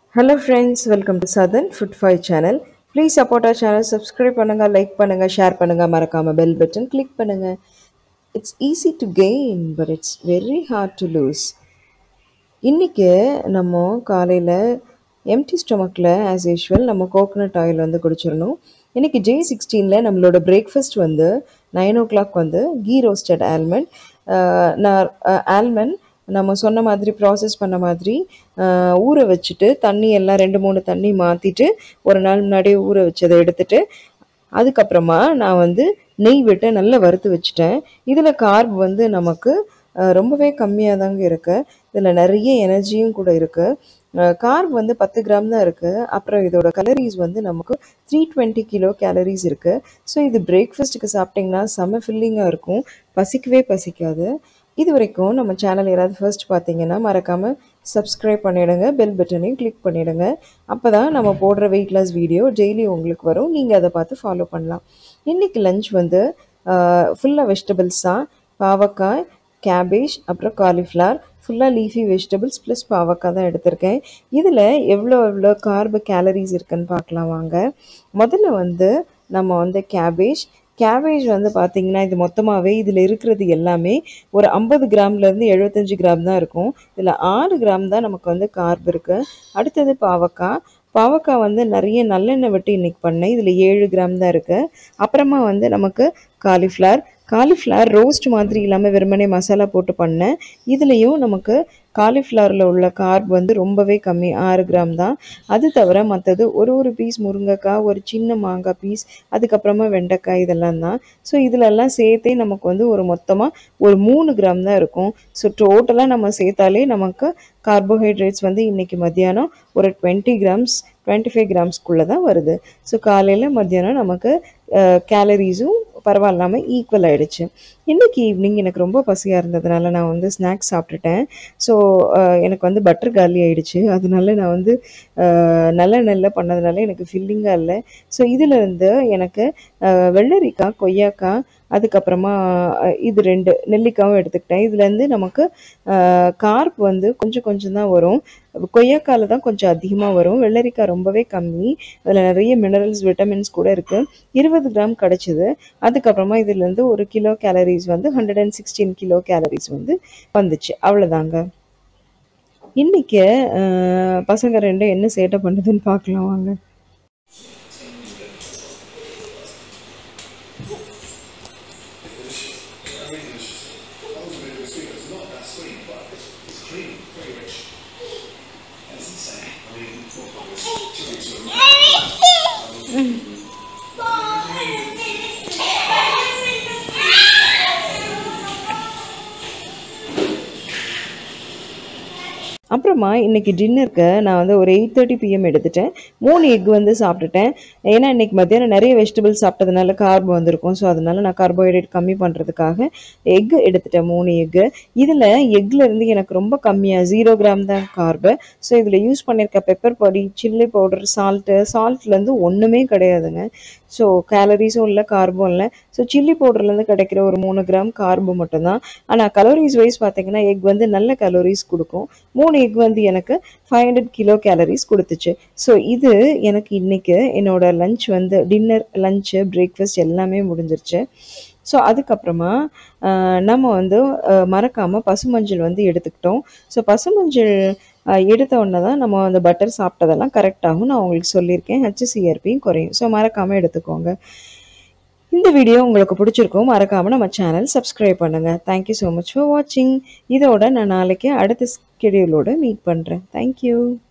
Hello friends, welcome to Southern Food Fight channel. Please support our channel, subscribe பண்ணுங்க, like பண்ணுங்க, share பண்ணுங்க, மறக்காம bell button click பண்ணுங்க. It's easy to gain, but it's very hard to lose. இன்னைக்கு நம்ம காலையில் empty ஸ்டொமக்கில் as usual நம்ம கோகோனட் ஆயில் வந்து குடிச்சிடணும். இன்றைக்கி J16 நம்மளோட பிரேக்ஃபாஸ்ட் வந்து 9 o'clock வந்து கீ ரோஸ்டட் ஆல்மண்ட். ஆல்மண்ட் நம்ம சொன்ன மாதிரி ப்ராசஸ் பண்ண மாதிரி ஊற வச்சுட்டு தண்ணி எல்லாம் 2-3 தண்ணி மாற்றிட்டு ஒரு நாள் முன்னாடியே ஊற வச்சதை எடுத்துட்டு அதுக்கப்புறமா நான் வந்து நெய் விட்டு நல்லா வறுத்து வச்சுட்டேன். இதில் கார்ப் வந்து நமக்கு ரொம்பவே கம்மியாக தாங்க இருக்குது. இதில் நிறைய எனர்ஜியும் கூட இருக்குது. கார்ப் வந்து 10 கிராம் தான் இருக்குது. அப்புறம் இதோட கலரிஸ் வந்து நமக்கு 320 கிலோ கேலரிஸ் இருக்குது. ஸோ இது பிரேக்ஃபாஸ்ட்டுக்கு சாப்பிட்டிங்கன்னா செம்ம ஃபில்லிங்காக இருக்கும், பசிக்கவே பசிக்காது. இது வரைக்கும் நம்ம சேனல் யாராவது ஃபர்ஸ்ட் பார்த்தீங்கன்னா மறக்காமல் சப்ஸ்கிரைப் பண்ணிவிடுங்க, பெல் பட்டனையும் கிளிக் பண்ணிவிடுங்க. அப்போ தான் நம்ம போடுற வெயிட் லாஸ் வீடியோ டெய்லி உங்களுக்கு வரும், நீங்கள் அதை பார்த்து ஃபாலோ பண்ணலாம். இன்றைக்கி லஞ்ச் வந்து ஃபுல்லாக வெஜிடபிள்ஸ் தான். பாவக்காய், கேபேஜ், அப்புறம் காலிஃப்ளவர், ஃபுல்லாக லீஃபி வெஜிடபிள்ஸ் ப்ளஸ் பாவக்காய் தான் எடுத்திருக்கேன். இதில் எவ்வளோ கார்பு கேலரிஸ் இருக்குன்னு பார்க்கலாம் வாங்க. முதல்ல வந்து நம்ம வந்து கேபேஜ் வந்து பார்த்திங்கன்னா இது மொத்தமாகவே இதில் இருக்கிறது எல்லாமே ஒரு 50 கிராம்லேருந்து 75 கிராம் தான் இருக்கும். இதில் 6 கிராம் தான் நமக்கு வந்து கார்ப் இருக்குது. அடுத்தது பாவக்காய் வந்து நிறைய நல்லெண்ணெய் விட்டு இன்றைக்கி பண்ணேன். இதில் 7 கிராம் தான் இருக்குது. அப்புறமா வந்து நமக்கு காலிஃப்ளவர் ரோஸ்ட் மாதிரி இல்லாமல் வெறுமனே மசாலா போட்டு பண்ணேன். இதுலேயும் நமக்கு காலிஃப்ளவரில் உள்ள கார்ப் வந்து ரொம்பவே கம்மி, 6 கிராம் தான். அது தவிர மற்றது ஒரு பீஸ் முருங்கைக்காய், ஒரு சின்ன மாங்காய் பீஸ், அதுக்கப்புறமா வெண்டைக்காய், இதெல்லாம் தான். ஸோ இதிலெல்லாம் சேர்த்தே நமக்கு வந்து மொத்தமாக ஒரு 3 கிராம் தான் இருக்கும். ஸோ டோட்டலாக நம்ம சேர்த்தாலே நமக்கு கார்போஹைட்ரேட்ஸ் வந்து இன்றைக்கி மத்தியானம் ஒரு 25 கிராம்ஸ்குள்ளே தான் வருது. ஸோ காலையில் மத்தியானம் நமக்கு கேலரிஸும் பரவாயில்லாமல் ஈக்குவல் ஆகிடுச்சு. இன்றைக்கி ஈவினிங் எனக்கு ரொம்ப பசியாக இருந்ததுனால நான் வந்து ஸ்நாக்ஸ் சாப்பிட்டுட்டேன். ஸோ எனக்கு வந்து பட்டர் காலி ஆகிடுச்சு. அதனால நான் வந்து நல்லெண்ணெயில் பண்ணதுனால எனக்கு ஃபில்லிங்காக இல்லை. ஸோ இதிலேருந்து எனக்கு வெள்ளரிக்காய், கொய்யாக்காய், அதுக்கப்புறமா இது 2 நெல்லிக்காயும் எடுத்துக்கிட்டேன். இதுலேருந்து நமக்கு கார்ப் வந்து கொஞ்சம் தான் வரும். கொய்யாக்காயில் தான் கொஞ்சம் அதிகமாக வரும். வெள்ளரிக்காய் ரொம்பவே கம்மி. அதில் நிறைய மினரல்ஸ், விட்டமின்ஸ் கூட இருக்குது. 20 கிராம் கிடச்சிது. அதுக்கப்புறமா இதுலேருந்து 1 கிலோ கேலரிஸ் வந்து 116 கிலோ கேலரிஸ் வந்து வந்துச்சு. அவ்வளோதாங்க. இன்றைக்கி பசங்க 2 என்ன சேட்டை பண்ணுதுன்னு பார்க்கலாம் வாங்க. அப்புறமா இன்றைக்கி டின்னருக்கு நான் வந்து ஒரு 8:30 PM எடுத்துட்டேன். 3 எக் வந்து சாப்பிட்டுட்டேன். ஏன்னா இன்றைக்கி மத்தியானம் நிறைய வெஜிடபிள்ஸ் சாப்பிட்டதுனால கார்ப் வந்திருக்கும். ஸோ அதனால நான் கார்போஹைட்ரேட் கம்மி பண்ணுறதுக்காக எக்கு எடுத்துட்டேன், 3 எக்கு. இதில் எக்லேருந்து எனக்கு ரொம்ப கம்மியாக 0 கிராம் தான் கார்பு. ஸோ இதில் யூஸ் பண்ணியிருக்க பெப்பர் பொடி, சில்லி பவுடர், சால்ட்லேருந்து ஒன்றுமே கிடையாதுங்க. ஸோ கேலரிஸும் இல்லை, கார்பும் இல்லை. ஸோ சில்லி பவுடர்லேருந்து கிடைக்கிற ஒரு 3 கிராம் கார்பு மட்டும்தான். ஆனால் கலோரிஸ் வைஸ் பார்த்திங்கன்னா எக் வந்து நல்ல கலோரிஸ் கொடுக்கும். 3 எக் வந்து எனக்கு 500 கிலோ கேலரிஸ் கொடுத்துச்சு. ஸோ இது எனக்கு இன்றைக்கி என்னோடய லஞ்ச் வந்து டின்னர், லஞ்சு, பிரேக்ஃபாஸ்ட் எல்லாமே முடிஞ்சிருச்சு. ஸோ அதுக்கப்புறமா நம்ம வந்து மறக்காமல் பசுமஞ்சள் வந்து எடுத்துக்கிட்டோம். ஸோ பசுமஞ்சள் எடுத்த உடனே தான் நம்ம அந்த பட்டர் சாப்பிட்டதெல்லாம் கரெக்டாகும். நான் உங்களுக்கு சொல்லியிருக்கேன், HCRPயும் குறையும். ஸோ மறக்காமல் எடுத்துக்கோங்க. இந்த வீடியோ உங்களுக்கு பிடிச்சிருக்கும். மறக்காமல் நம்ம சேனல் சப்ஸ்கிரைப் பண்ணுங்கள். தேங்க்யூ ஸோ மச் ஃபார் வாட்சிங். இதோட நான் நாளைக்கு அடுத்த ஸ்கெடியூலோடு மீட் பண்ணுறேன். தேங்க்யூ.